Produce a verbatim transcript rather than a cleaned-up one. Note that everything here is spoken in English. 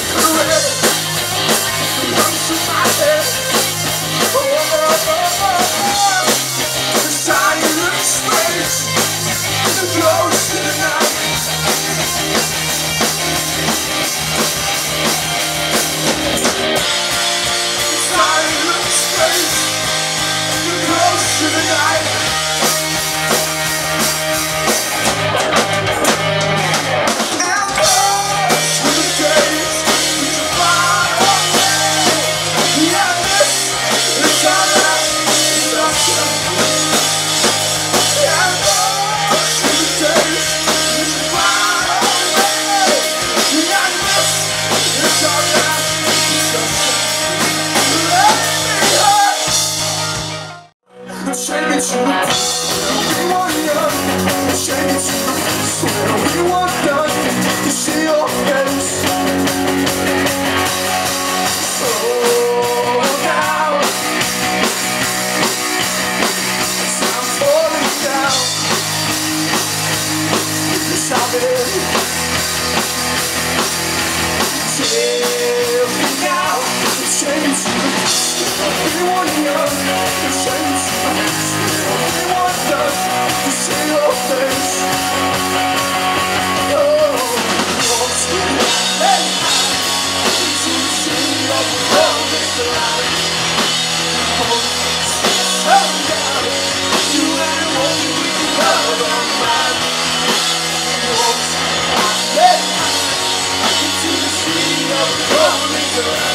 Shake it to the beat, we want you. Shake it to the beat, we want done to see your face. So now, as I'm falling down, yes I've been. Tell me now, shake it to the beat, we want you. Shake it to the beat. We want us to see your face. Oh, what's the hey, to see your world is alive. Oh, somehow you ain't walking with the world on mine. What's the hey, to see your world is alive.